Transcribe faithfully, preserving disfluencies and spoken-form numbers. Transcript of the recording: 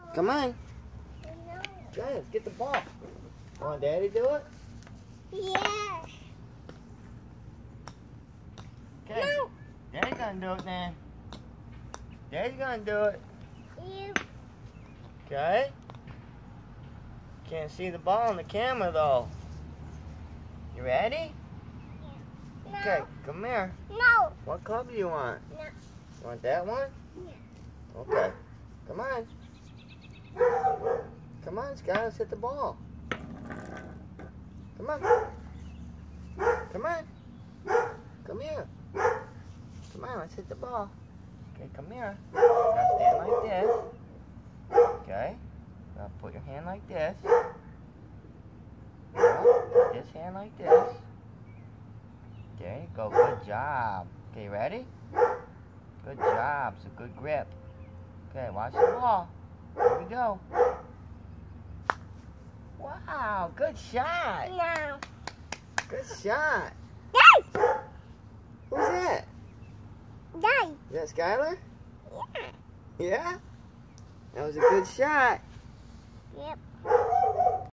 Come on. No. Okay, let's get the ball. Want Daddy to do it? Yeah. Okay. No. Daddy's gonna do it then. Daddy's gonna do it. You. Okay. Can't see the ball on the camera though. You ready? No. Okay, come here. No. What club do you want? No. You want that one? Yeah. Okay. Come on. Come on, Skylar, let's hit the ball. Come on. Come on. Come here. Come on, let's hit the ball. Okay, come here. Now stand like this. Okay. Now put your hand like this. Now put this hand like this. There you go. Good job. Okay, ready? Good job. It's a good grip. Okay, watch the ball. Here we go. Wow, good shot. No. Good shot. Yay! Who's that? Yay! Is that Skylar? Yeah. Yeah? That was a good shot. Yep.